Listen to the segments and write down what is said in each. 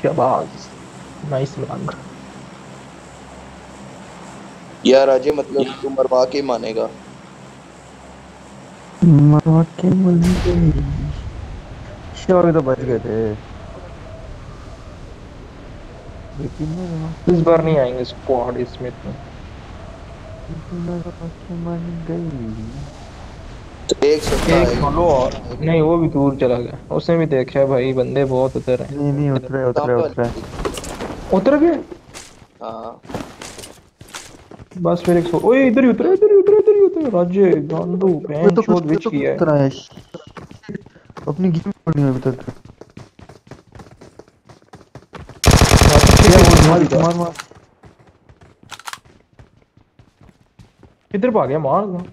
शाबाश, नाइस रंग। यार अजय मतलब तू मरवा के मानेगा। मरवा के मिल गई। शोर तो बच गए थे लेकिन मरवा इस के बार नहीं आएंगे स्क्वाड इसमें तो। मरवा के मन गई। तो एक सस्ता एक आएगा। सोलो और नहीं, वो भी दूर चला गया, उसने भी देखा है भाई, बंदे बहुत उतर हैं। नहीं नहीं उतरे उतरे सामने उतरे। वाली। उतर गए। हाँ बस फिर एक सो, ओए इधर ही उतरे, इधर ही उतरे, इधर ही उतरे, राजे गांडू ये बहन तो कुछ चोद विच किया है। उतरा है। अपनी गेम नहीं हुई अभी तक। क्या वो मार दिया। मार मार। किधर भाग गया, मार दो।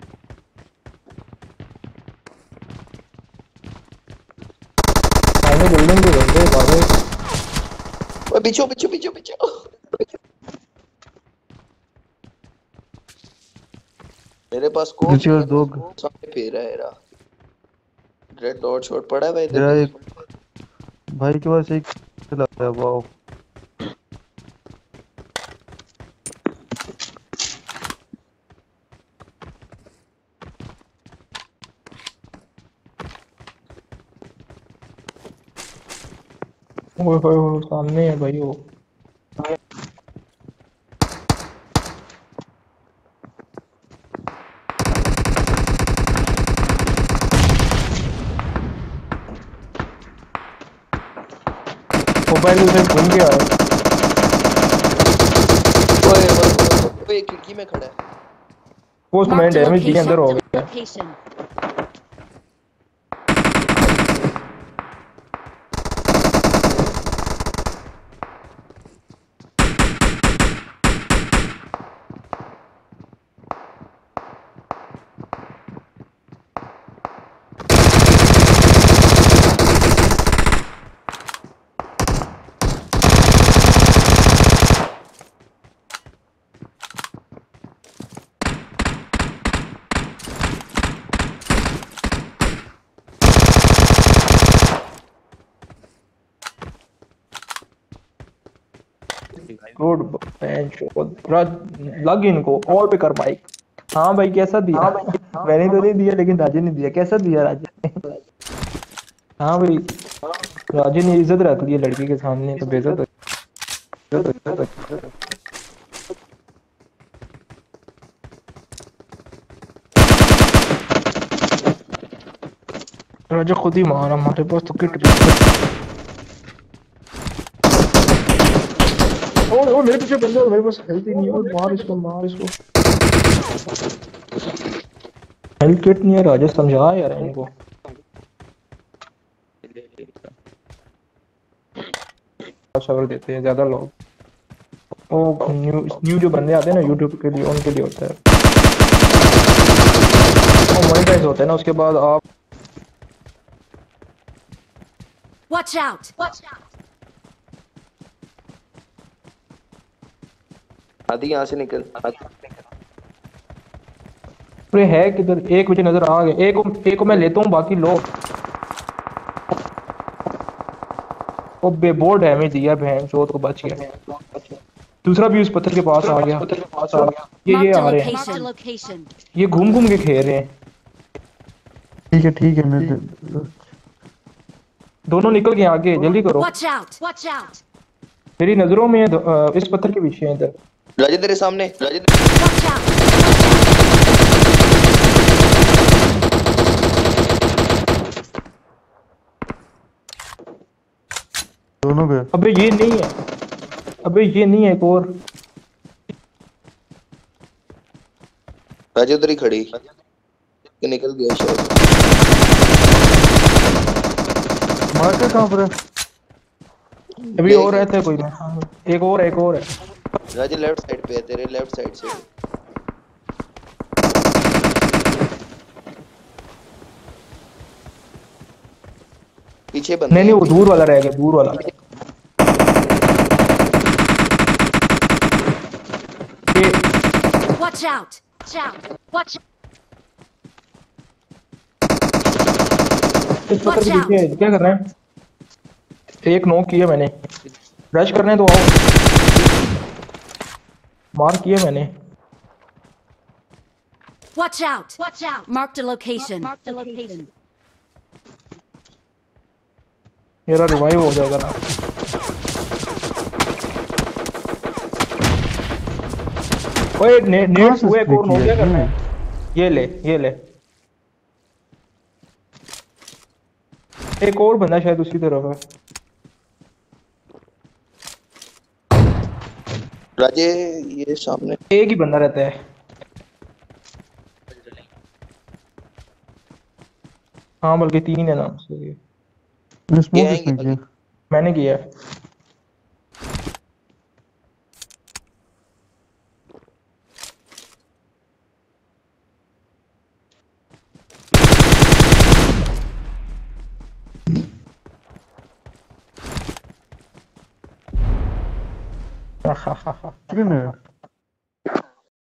सामने बिल्डिंग पे बंदे भागे। ओए पीछे पीछे पीछे पीछे। मेरे पास स्कोप नीचे नहीं और है। दो। सामने पे रहा है रहा। रेड डॉट शॉट पड़ा है भाई इधर मेरा कहीं। एक भाई के पास एक चला है। वाओ। ओए होए होए, सामने है भाई वो। मोबाइल के उधर घूम के आया। ओए खिड़की में खड़ा है। पोस्ट मैंने Marked a डैमेज दिया, अंदर location. हो गया। Location. गुड बेंच लग इनको और पे कर माइक। हाँ भाई कैसा दिया? मैंने तो नहीं दिया, लेकिन राजे ने दिया। कैसा दिया राजे ने? हाँ भाई, राजे ने इज्जत रख ली है लड़की के सामने, तो बेइज्जत राजा खुद ही मारा, हमारे पास तो किट भी। और मेरे पीछे बंदा, मेरे पास हेल्थ ही नहीं है। और मार इसको, मार इसको। हेल्थ किट नहीं है राजा, समझा यार इनको। अच्छा कर देते हैं ज्यादा लोग। वो न्यू जो बंदे आते हैं ना यूट्यूब के लिए, उनके लिए होता है। वो मोनेटाइज होता है ना, उसके बाद आप Watch out! Watch out! आधी यहाँ से निकल। अरे है किधर? एक मुझे नजर आ गया। एक को मैं लेता हूँ, बाकी लोग। वो बेबोर्ड डैमेज दिया, बहन चोद को बच गया। दूसरा भी उस पत्थर के पास आ गया। ये Marked a आ रहे हैं, location. Marked a location. ये घूम घूम के खेल रहे हैं। ठीक है मैं दोनों निकल गए आगे, जल्दी करो। Watch out! Watch out! मेरी नजरों में इस पत्थर के पीछे है इधर। राजे तेरे सामने राजे Watch out! दोनों गए। अबे ये नहीं है, अबे ये नहीं है, एक और। राजे उधर ही खड़ी ये निकल गया शायद। मार्कर कहाँ पर है? अभी और रहता है कोई में। एक और है। राजे लेफ्ट साइड पे है, तेरे लेफ्ट साइड से। पीछे बंदे नहीं हैं, वो दूर वाला रह गया, दूर वाला। ये Watch out! Watch out! Watch इस पत्थर के पीछे क्या कर रहे हैं? एक नॉक किया मैंने। रश करने तो आओ। मार किया मैंने। Watch out! Watch out! Marked a location. Marked a location. मेरा रिवाइव हो जाएगा ना। ओए नेट कहाँ से हुए स्प्रे को नो किया क्या करना है? है? ये ले ये ले। एक और बंदा शायद उसी तरफ है। राजे ये सामने एक ही बंदा रहता है। हाँ बल्कि तीन है नाम से। मैंने ये स्मोक आएंगे किसने किया? आगे। मैंने किया है। चिकन है।